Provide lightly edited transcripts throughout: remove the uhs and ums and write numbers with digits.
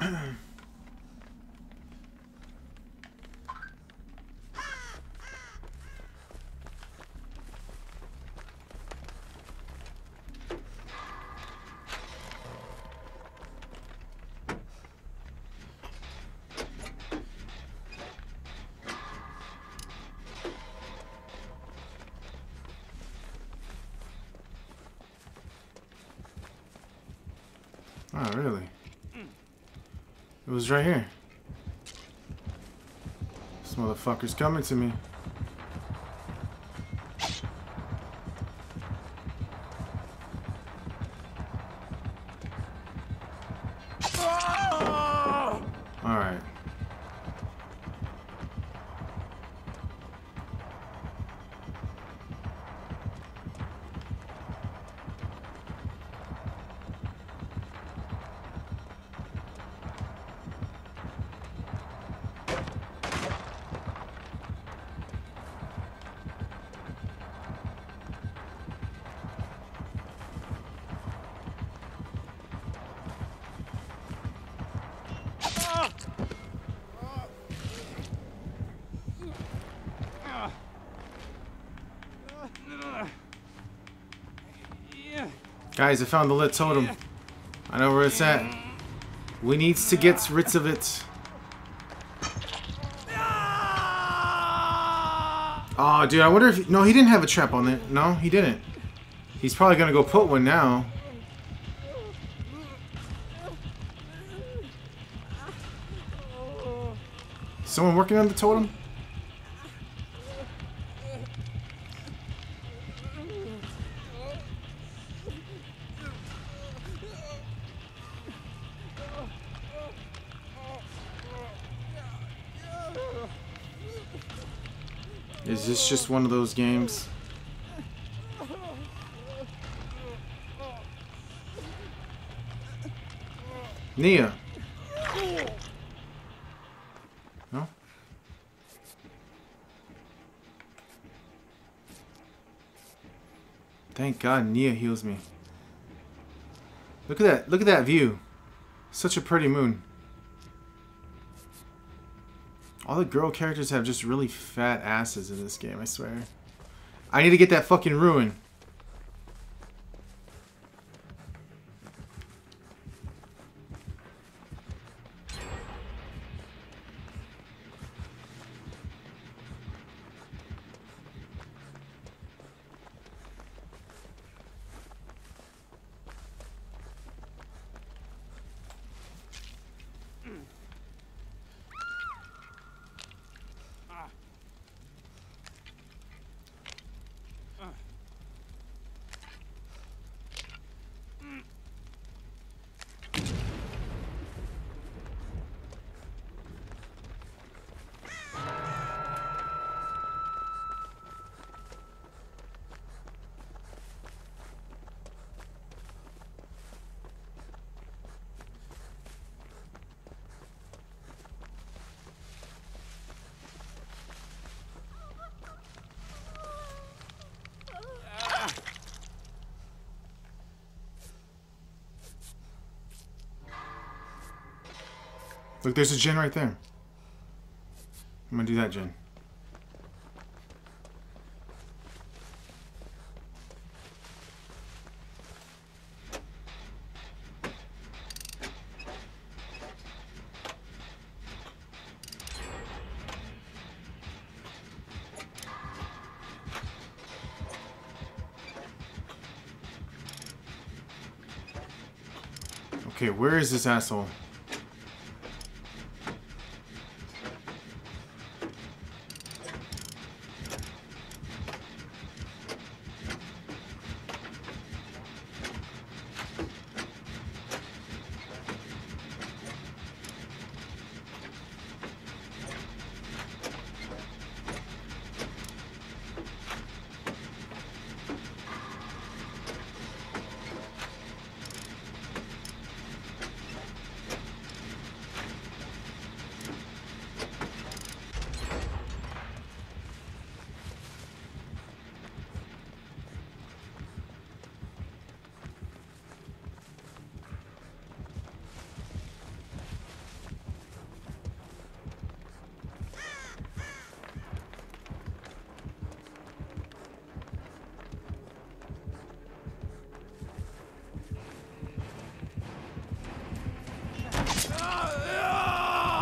Oh, really? It was right here. This motherfucker's coming to me. Alright. Guys, I found the lit totem. I know where it's at. We needs to get rid of it. Oh, dude, I wonder if... No, he didn't have a trap on it. No, he didn't. He's probably gonna go put one now. Someone working on the totem? Is this just one of those games? Nia. No? Thank God Nia heals me. Look at that. Look at that view. Such a pretty moon. All the girl characters have just really fat asses in this game, I swear. I need to get that fucking ruin. Look, there's a gen right there. I'm gonna do that gen. Okay, where is this asshole?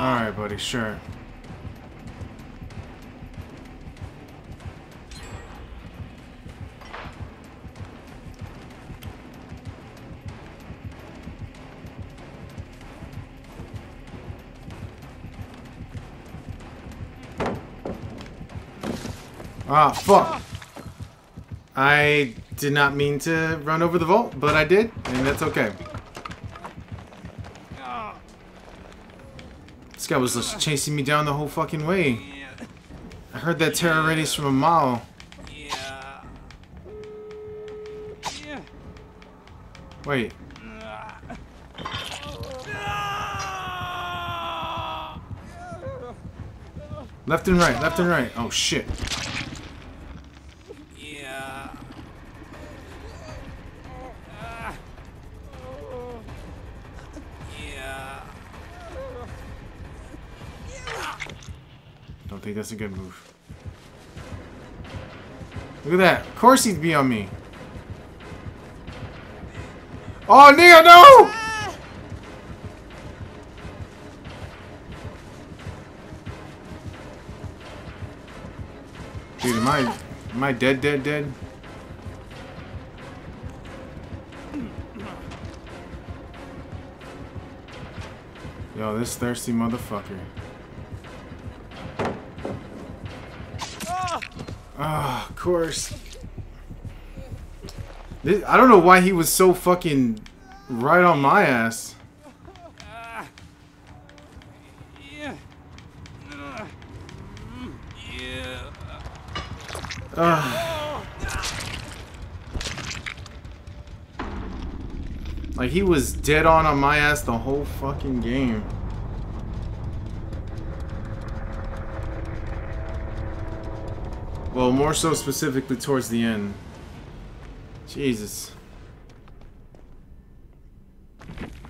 Alright, buddy, sure. Ah, fuck! I did not mean to run over the vault, but I did, and that's okay. This guy was just chasing me down the whole fucking way. I heard that terror radius from a mile. Wait. Left and right, left and right. Oh shit. Don't think that's a good move. Look at that. Of course he'd be on me. Oh, Neo, no! Dude, am I dead? Yo, this thirsty motherfucker. Ah, of course. I don't know why he was so fucking right on my ass. Like, he was dead on my ass the whole fucking game. Well, more so specifically towards the end. Jesus.